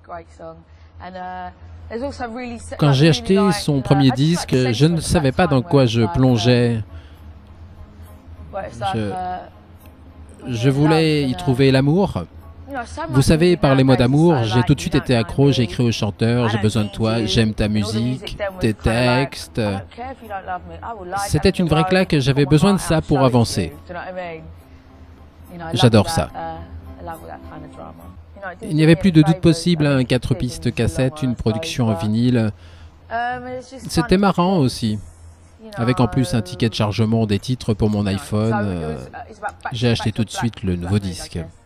Quand j'ai acheté son premier disque, je ne savais pas dans quoi je plongeais. Je voulais y trouver l'amour. Vous savez, parlez-moi d'amour, j'ai tout de suite été accro, j'ai écrit au chanteur, j'ai besoin de toi, j'aime ta musique, tes textes. C'était une vraie claque, j'avais besoin de ça pour avancer. J'adore ça. Il n'y avait plus de doute possible, un 4 pistes cassette, une production en vinyle. C'était marrant aussi. Avec en plus un ticket de chargement des titres pour mon iPhone, j'ai acheté tout de suite le nouveau disque.